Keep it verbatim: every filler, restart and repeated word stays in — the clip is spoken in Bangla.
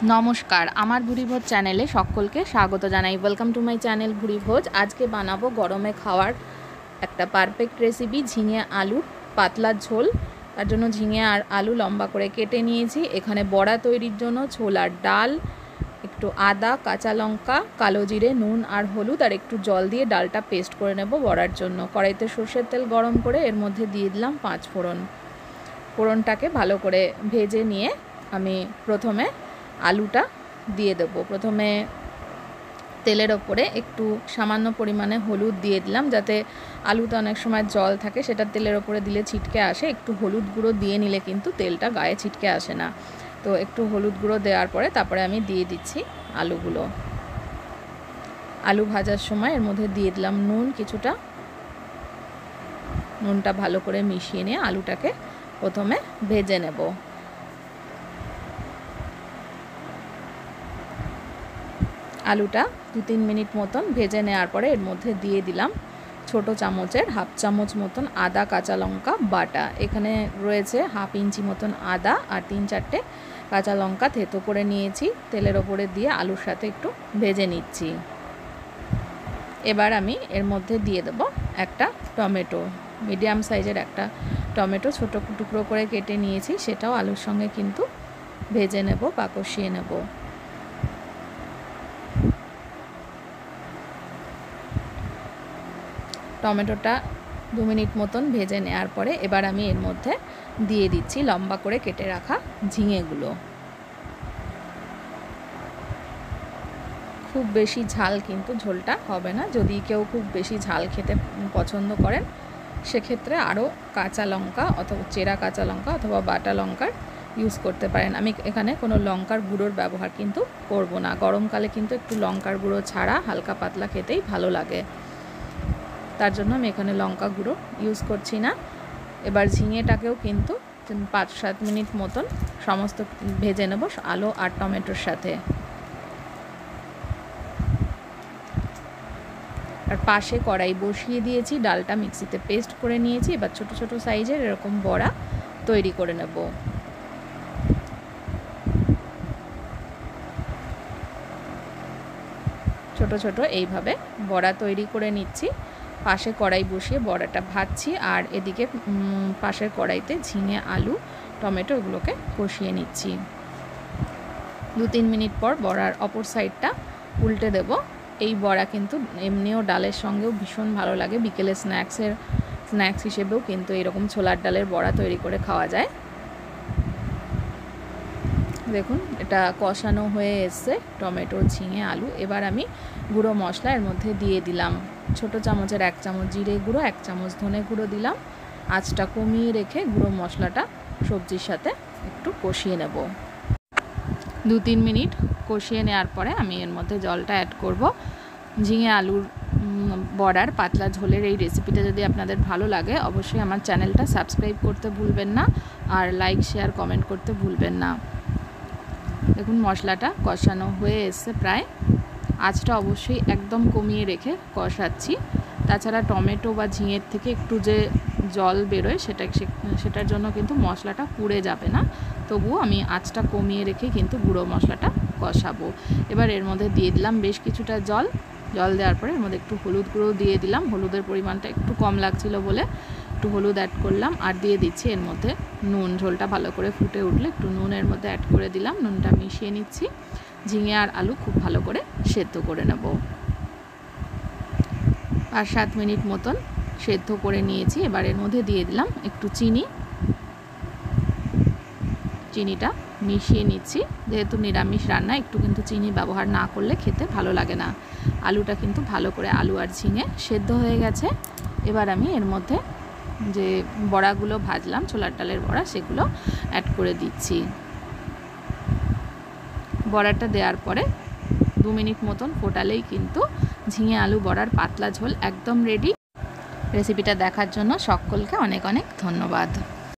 নমস্কার, আমার ভুরিভোজ চ্যানেলে সকলকে স্বাগত জানাই। Welcome to my channel Bhurivoj. আজকে বানাবো গরমে খাওয়ার একটা পারফেক্ট রেসিপি, ঝিঙে আলুর পাতলা ঝোল। তার জন্য ঝিঙে আর আলু লম্বা করে কেটে নিয়েছি। এখানে বড়া তৈরির জন্য ছোলার ডাল, একটু আদা, কাঁচা লঙ্কা, কালো জিরে, নুন আর হলুদ আর একটু জল দিয়ে ডালটা পেস্ট করে নেব বড়ার জন্য। কড়াইতে সর্ষের তেল গরম করে এর মধ্যে দিয়ে দিলাম পাঁচ ফোড়ন। ফোড়নটাকে ভালো করে ভেজে নিয়ে আমি প্রথমে আলুটা দিয়ে দেবো। প্রথমে তেলের ওপরে একটু সামান্য পরিমাণে হলুদ দিয়ে দিলাম, যাতে আলুতে অনেক সময় জল থাকে, সেটা তেলের ওপরে দিলে ছিটকে আসে। একটু হলুদ গুঁড়ো দিয়ে নিলে কিন্তু তেলটা গায়ে ছিটকে আসে না। তো একটু হলুদ গুঁড়ো দেওয়ার পরে তারপরে আমি দিয়ে দিচ্ছি আলুগুলো। আলু ভাজার সময় এর মধ্যে দিয়ে দিলাম নুন কিছুটা। নুনটা ভালো করে মিশিয়ে নিয়ে আলুটাকে প্রথমে ভেজে নেব। আলুটা দু তিন মিনিট মতন ভেজে নেওয়ার পরে এর মধ্যে দিয়ে দিলাম ছোট চামচের হাফ চামচ মতন আদা কাঁচা লঙ্কা বাটা। এখানে রয়েছে হাফ ইঞ্চি মতন আদা আর তিন চারটে কাঁচা লঙ্কা থেতো করে নিয়েছি। তেলের ওপরে দিয়ে আলুর সাথে একটু ভেজে নিচ্ছি। এবার আমি এর মধ্যে দিয়ে দেব একটা টমেটো, মিডিয়াম সাইজের একটা টমেটো ছোট টুকরো করে কেটে নিয়েছি। সেটাও আলুর সঙ্গে কিন্তু ভেজে নেব বা কষিয়ে নেব। টমেটোটা দু মিনিট মতন ভেজে নেওয়ার পরে এবার আমি এর মধ্যে দিয়ে দিচ্ছি লম্বা করে কেটে রাখা ঝিঙেগুলো। খুব বেশি ঝাল কিন্তু ঝোলটা হবে না। যদি কেউ খুব বেশি ঝাল খেতে পছন্দ করেন সেক্ষেত্রে আরও কাঁচা লঙ্কা অথবা চেরা কাঁচা লঙ্কা অথবা বাটা লঙ্কার ইউজ করতে পারেন। আমি এখানে কোনো লঙ্কার গুঁড়োর ব্যবহার কিন্তু করব না। গরমকালে কিন্তু একটু লঙ্কার গুঁড়ো ছাড়া হালকা পাতলা খেতেই ভালো লাগে, তার জন্য আমি এখানে লঙ্কা গুঁড়ো ইউজ করছি না। এবার ঝিঙেটাকেও কিন্তু পাঁচ সাত মিনিট মতন সমস্ত ভেজে নেব আলু আর টমেটোর সাথে। আর পাশে কড়াই বসিয়ে দিয়েছি, ডালটা মিক্সিতে পেস্ট করে নিয়েছি। এবার ছোট ছোট সাইজের এরকম বড়া তৈরি করে নেব। ছোট ছোট এইভাবে বড়া তৈরি করে নিচ্ছি। পাশে কড়াই বসিয়ে বড়াটা ভাজছি আর এদিকে পাশের কড়াইতে ঝিঙে আলু টমেটো এগুলোকে কষিয়ে নিচ্ছি। দু তিন মিনিট পর বড়ার অপর সাইডটা উল্টে দেব। এই বড়া কিন্তু এমনিও ডালের সঙ্গেও ভীষণ ভালো লাগে। বিকেলে স্ন্যাক্সের স্ন্যাক্স হিসেবেও কিন্তু এরকম ছোলার ডালের বড়া তৈরি করে খাওয়া যায়। দেখুন এটা কষানো হয়ে এসছে টমেটো ঝিঙে আলু। এবার আমি গুঁড়ো মশলা এর মধ্যে দিয়ে দিলাম। ছোট চামচের এক চামচ জিরে গুঁড়ো, এক চামচ ধনে গুঁড়ো দিলাম। আঁচটা কমিয়ে রেখে গুঁড়ো মশলাটা সবজির সাথে একটু কষিয়ে নেব। দু তিন মিনিট কষিয়ে নেওয়ার পরে আমি এর মধ্যে জলটা অ্যাড করব। ঝিঙে আলুর বড়ার পাতলা ঝোলের এই রেসিপিটা যদি আপনাদের ভালো লাগে অবশ্যই আমার চ্যানেলটা সাবস্ক্রাইব করতে ভুলবেন না আর লাইক শেয়ার কমেন্ট করতে ভুলবেন না। দেখুন মশলাটা কষানো হয়ে এসছে প্রায়। আঁচটা অবশ্যই একদম কমিয়ে রেখে কষাচ্ছি। তাছাড়া টমেটো বা ঝিঙের থেকে একটু যে জল বেরোয় সেটা সেটার জন্য কিন্তু মশলাটা পুড়ে যাবে না। তবুও আমি আঁচটা কমিয়ে রেখে কিন্তু গুঁড়ো মশলাটা কষাবো। এবার এর মধ্যে দিয়ে দিলাম বেশ কিছুটা জল। জল দেওয়ার পরে এর মধ্যে একটু হলুদ গুঁড়ো দিয়ে দিলাম। হলুদের পরিমাণটা একটু কম লাগছিল বলে একটু হলুদ অ্যাড করলাম। আর দিয়ে দিচ্ছি এর মধ্যে নুন। ঝোলটা ভালো করে ফুটে উঠলে একটু নুন এর মধ্যে অ্যাড করে দিলাম। নুনটা মিশিয়ে নিচ্ছি। ঝিঙে আর আলু খুব ভালো করে সেদ্ধ করে নেব। পাঁচ সাত মিনিট মতন সেদ্ধ করে নিয়েছি। এবার এর মধ্যে দিয়ে দিলাম একটু চিনি। চিনিটা মিশিয়ে নিচ্ছি। যেহেতু নিরামিষ রান্না একটু কিন্তু চিনি ব্যবহার না করলে খেতে ভালো লাগে না। আলুটা কিন্তু ভালো করে আলু আর ঝিঙে সেদ্ধ হয়ে গেছে। এবার আমি এর মধ্যে যে বড়াগুলো ভাজলাম ছোলার ডালের বড়া সেগুলো অ্যাড করে দিচ্ছি। বড়াটা দেওয়ার পরে দু মিনিট মতন ফোটালেই কিন্তু ঝিঙে আলু বড়ার পাতলা ঝোল একদম রেডি। রেসিপিটা দেখার জন্য সকলকে অনেক অনেক ধন্যবাদ।